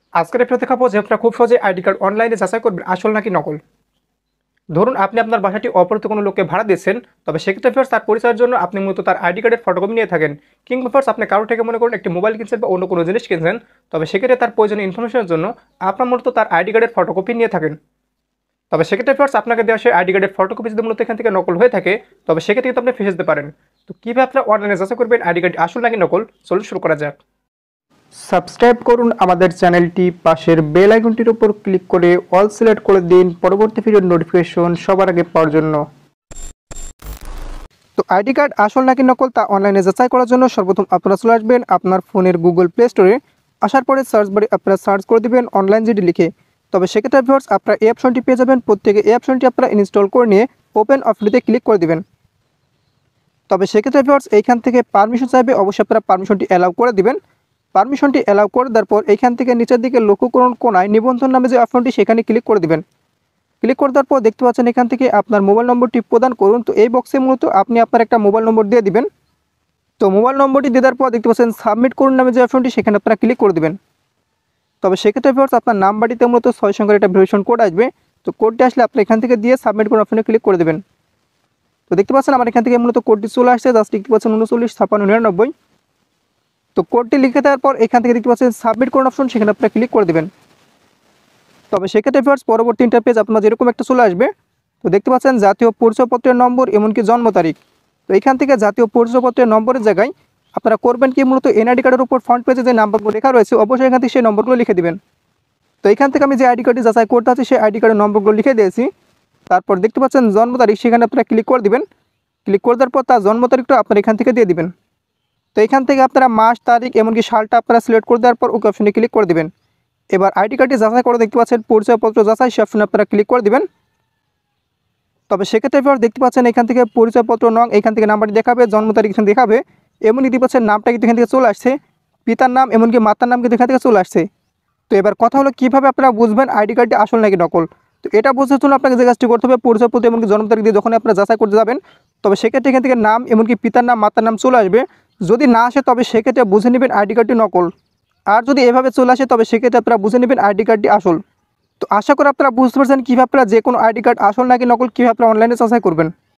আজকের ভিডিওতে দেখাবো যে আপনারা খুব সহজে আইডি কার্ড অনলাইনে যাচাই করবেন আসল নাকি নকল। ধরুন আপনি আপনার বাসাটি অপরিচিত কোনো লোককে ভাড়া দিচ্ছেন, তবে সেক্ষেত্রে ফেরত তার পরিচয়ের জন্য আপনি মূলত তার আইডি কার্ডের ফটোকপি নিয়ে থাকেন, কিংবা ফার্স্ট আপনি কারো থেকে মনে করুন একটি মোবাইল কিনছেন বা অন্য কোনো জিনিস কিনছেন, তবে সেক্ষেত্রে তার প্রয়োজনীয় ইনফরমেশনের জন্য আপনার মূলত তার আইডি কার্ডের ফটোকপি নিয়ে থাকেন। তবে সেক্ষেত্রে ফার্স্ট আপনাকে দেওয়া সেই আইডি কার্ডের ফটোকপি যদি মূলত এখান থেকে নকল হয়ে থাকে, তবে সেক্ষেত্রে কিন্তু আপনি ফেসে যেতে পারেন। তো কীভাবে আপনারা অনলাইনে যাচাই করবেন আইডি কার্ড আসল নাকি নকল, চলুন শুরু করা যাক। সাবস্ক্রাইব করুন আমাদের চ্যানেলটি, পাশের বেল আইকনটির উপর ক্লিক করে অল সিলেক্ট করে দিন পরবর্তী ভিডিওর নোটিফিকেশন সবার আগে পাওয়ার জন্য। তো আইডি কার্ড আসল নাকি নকল তা অনলাইনে যাচাই করার জন্য সর্বপ্রথম আপনারা চলে আসবেন আপনার ফোনের গুগল প্লে স্টোরে। আসার পরে সার্চ বারে আপনারা সার্চ করে দেবেন অনলাইন জিডি লিখে। তবে সেক্ষেত্রে ভিউয়ার্স আপনারা এই অপশনটি পেয়ে যাবেন, প্রত্যেকে এই অপশনটি আপনারা ইনস্টল করে নিয়ে ওপেন অপশনটিতে ক্লিক করে দেবেন। তবে সেক্ষেত্রে ভিউয়ার্স এইখান থেকে পারমিশন চাইবে, অবশ্যই আপনারা পারমিশনটি অ্যালাউ করে দিবেন। পারমিশনটি অ্যালাউ করে দেওয়ার পর এইখান থেকে নিচের দিকে লক্ষ্য করুন কোনায় নিবন্ধন নামে যে অপশনটি সেখানে ক্লিক করে দিবেন। ক্লিক করে দেওয়ার পর দেখতে পাচ্ছেন এখান থেকে আপনার মোবাইল নম্বরটি প্রদান করুন। তো এই বক্সে মূলত আপনি আপনার একটা মোবাইল নম্বর দিয়ে দিবেন। তো মোবাইল নম্বরটি দেওয়ার পর দেখতে পাচ্ছেন সাবমিট করুন নামে যে অপশনটি সেখানে আপনারা ক্লিক করে দিবেন। তবে সেক্ষেত্রে ভিউয়ার্স আপনার নাম্বারটিতে মূলত 6 সংখ্যার একটা ভেরিফিকেশন কোড আসবে। তো কোডটি আসলে আপনি এখান থেকে দিয়ে সাবমিট করুন অপশনে ক্লিক করে দেবেন। তো দেখতে পাচ্ছেন আমার এখান থেকে মূলত কোডটি চলে আসছে, জাস্ট দেখতে পাচ্ছেন 395699। তো কোডটি লিখে দেওয়ার পর এখান থেকে দেখতে পাচ্ছেন সাবমিট করুন অপশন, সেখানে আপনারা ক্লিক করে দেবেন। তবে সেক্ষেত্রে ভিউয়ার্স পরবর্তী ইন্টারফেস আপনার যেরকম একটা চলে আসবে। তো দেখতে পাচ্ছেন জাতীয় পরিচয়পত্রের নম্বর এমনকি জন্ম তারিখ। তো এখান থেকে জাতীয় পরিচয়পত্রের নম্বরের জায়গায় আপনারা করবেন কি, মূলত এনআইডি কার্ডের উপর ফ্রন্ট পেজে যে নাম্বারগুলো লেখা রয়েছে অবশ্যই এখান থেকে সেই নম্বরগুলো লিখে দিবেন। তো এখান থেকে আমি যে আইডি কার্ডটি যাচাই করতে আছি সেই আইডি কার্ডের নম্বরগুলো লিখে দিয়েছি। তারপর দেখতে পাচ্ছেন জন্ম তারিখ, সেখানে আপনারা ক্লিক করে দিবেন। ক্লিক করে দেওয়ার পর তার জন্ম তারিখটা আপনারা এখান থেকে দিয়ে দিবেন। তো এখান থেকে আপনারা মাস তারিখ এমনকি সালটা আপনারা সিলেক্ট করে দেওয়ার পর ওকে অপশনে ক্লিক করে দেবেন। এবার আইডি কার্ডটি যাচাই করে দেখতে পাচ্ছেন পরিচয়পত্র যাচাই, সে অপশনে আপনারা ক্লিক করে দেবেন। তবে সেক্ষেত্রে এবার দেখতে পাচ্ছেন এখান থেকে পরিচয়পত্র নং, এখান থেকে নাম্বারটি দেখাবে, জন্ম তারিখ এখানে দেখাবে, এমনকি দেখতে পাচ্ছেন নামটা কিন্তু এখান থেকে চলে আসছে, পিতার নাম এমনকি মাতার নাম কিন্তু এখান থেকে চলে আসছে। তো এবার কথা হলো কীভাবে আপনারা বুঝবেন আইডি কার্ডটি আসল নাকি নকল। তো এটা বোঝার জন্য আপনাকে যে কাজটি করতে হবে, পরিচয়পত্র এমনকি জন্ম তারিখ দিয়ে যখন আপনারা যাচাই করতে যাবেন, তবে সেক্ষেত্রে এখান থেকে নাম এমনকি পিতার নাম মাতার নাম চলে আসবে। যদি না আসে তবে সেক্ষেত্রে বুঝে নেবেন আইডি কার্ডটি নকল। আর যদি এভাবে চলে আসে তবে সেক্ষেত্রে আপনারা বুঝে নেবেন আইডি কার্ডটি আসল। তো আশা করি আপনারা বুঝতে পারছেন কীভাবে আপনারা যে কোনো আইডি কার্ড আসল নাকি নকল কীভাবে আপনারা অনলাইনে যাচাই করবেন।